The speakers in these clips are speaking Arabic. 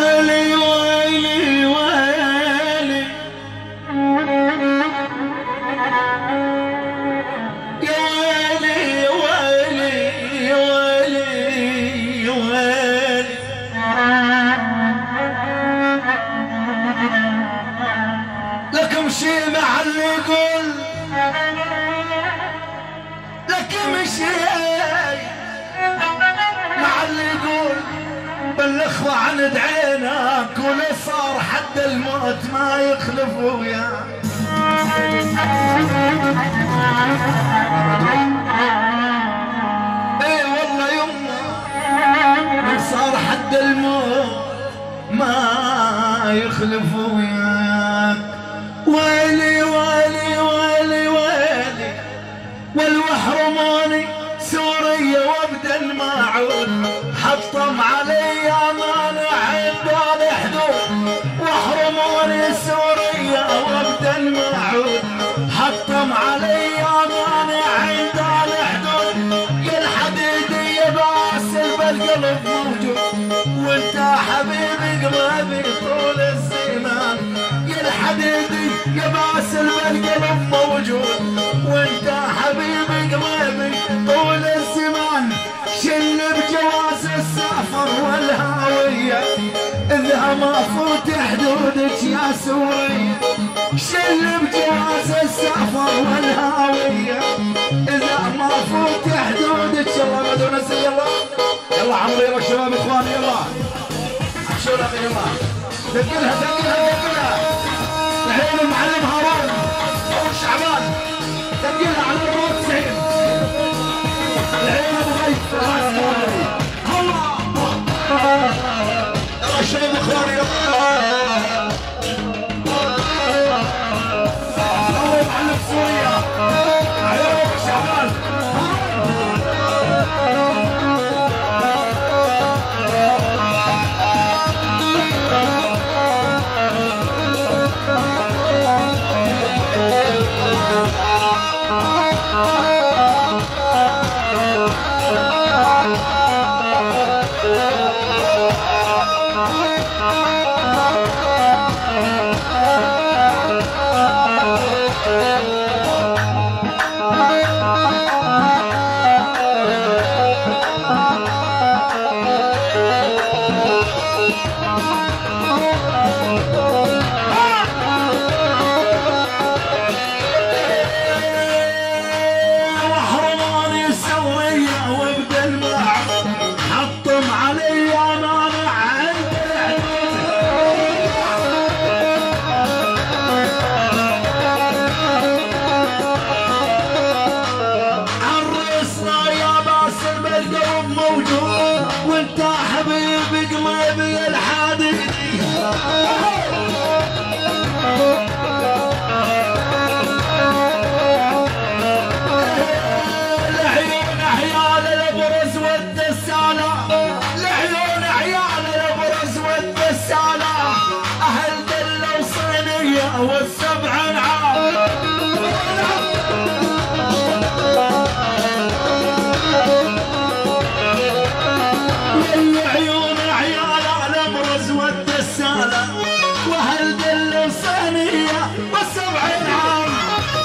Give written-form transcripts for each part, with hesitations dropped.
ويلي ويلي ويلي يا ويلي ويلي ويلي ويلي لكم شي مع اللي يقول لكم شي مع اللي يقول بالاخوة عند عينك ولا صار حد الموت ما يخلف وياك. اي والله يما صار حد الموت ما يخلف وياك. ويلي ويلي ويلي ويلي والوحرموني سوريا وابدا الماعون حطم علي مانع عند الحدود. وحرموني سوريا وابدا الماعون حطم علي مانع عند الحدود. يا الحديدي يا باسل بالقلب موجود وانت حبيبي قلبي طول الزمان. يا الحديدي يا باسل بالقلب موجود وانت حبيبي قلبي طول الزمان. شل بجواز السفر والهاوية اذا ما فوت حدودك يا سوريا. شل بجواز السفر والهاوية اذا ما فوت حدودك. يلا بدو نزل يلا يلا عمري يلا شباب اخواني يلا عشونا يلا دقلها دقلها دقلها الحين المعلم هارون او شعبان دقلها على الروت سعيد الحين ابو غيث الله يلا شباب اخواني يلا الله معلم سوريا عيونك شعبان والسبع انعام. يا عيون عيال الابرز والدسالة وهل دل صينية والسبع انعام.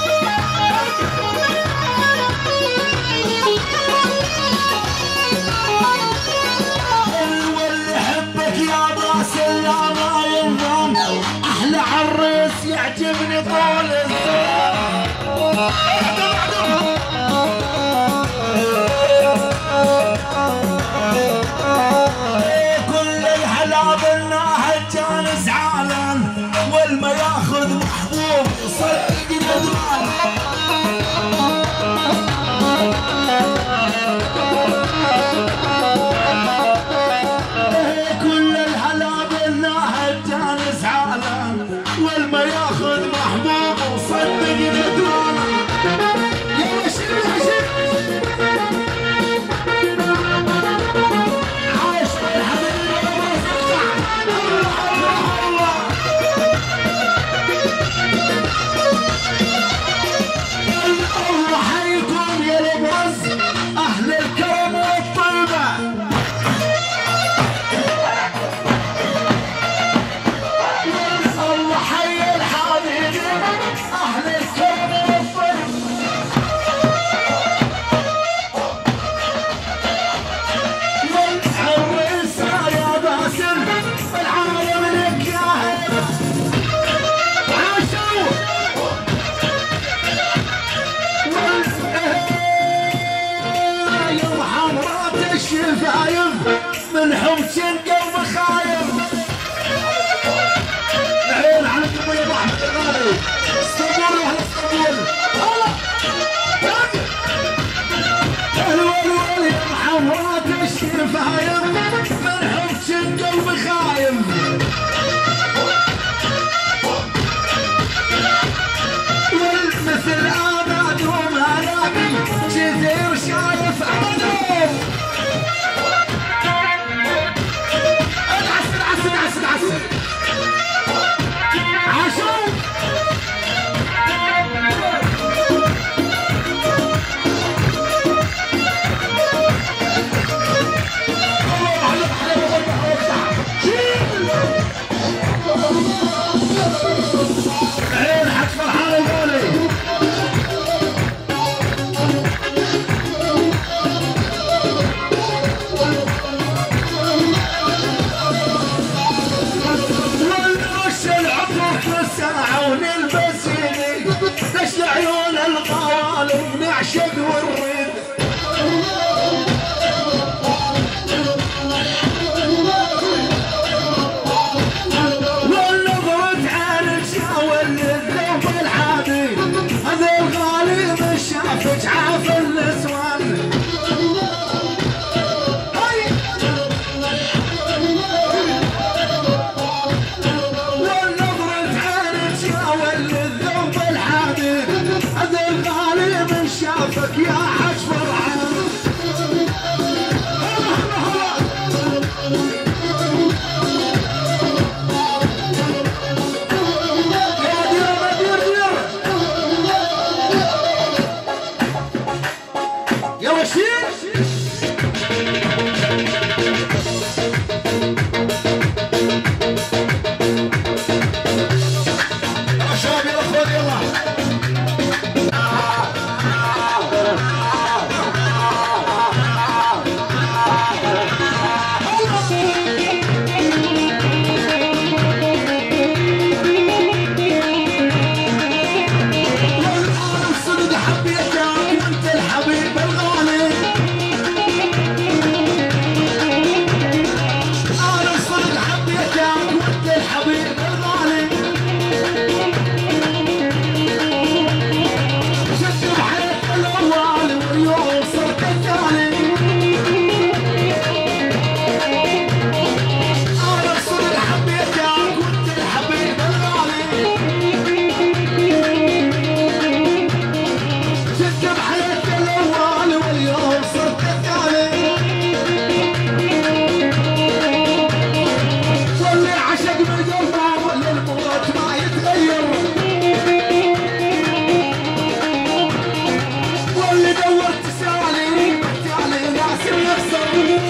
واللي يحبك يا باسل لا ما ينضم احلى عريس يعجبني طول الزمان. كل الهلا بالناهج كان زعلان والما ياخذ محبوب صدق ندمان. كل الهلا بالناهج كان زعلان والما ياخذ محبوب وصدق ندمان. رقم قلبه للموت ما يتغير واللي دورت سالي بالتالي لازم يخسر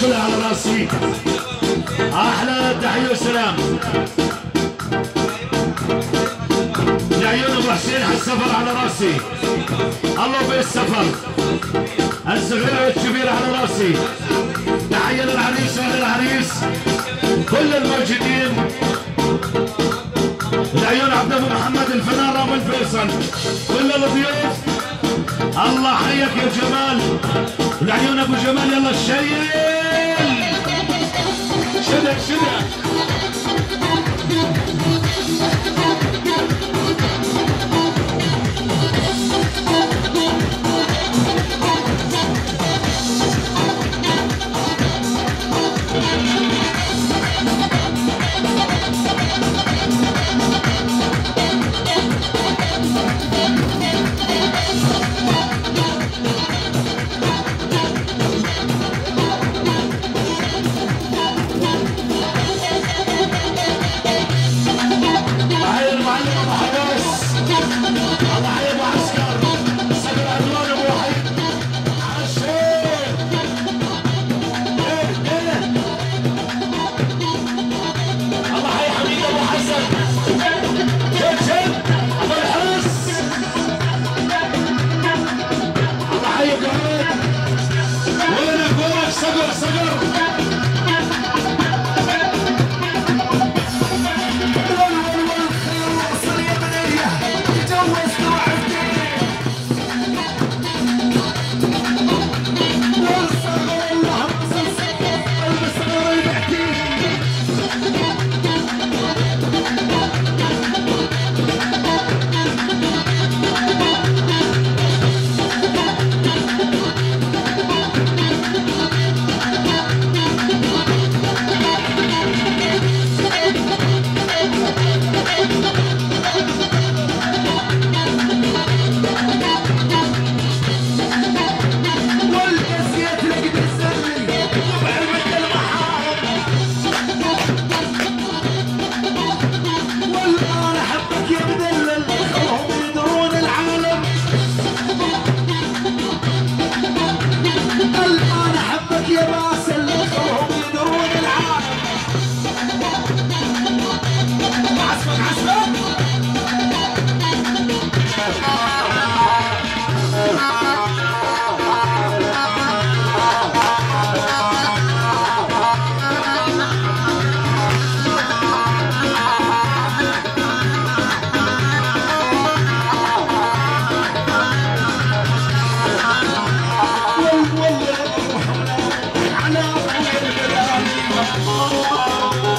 كلها على راسي. احلى تحيه وسلام لعيون ابو حسين على السفر على راسي. الله في السفر الصغير والكبير على راسي. تحيه للعريس وللعريس كل الموجودين. لعيون عبد ابو محمد الفنان رامي الفيصل كل الضيوف. الله حيك يا جمال. ولعيون ابو جمال يلا الشيل شدك شدك.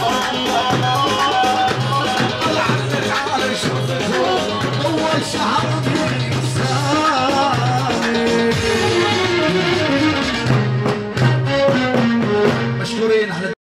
شهر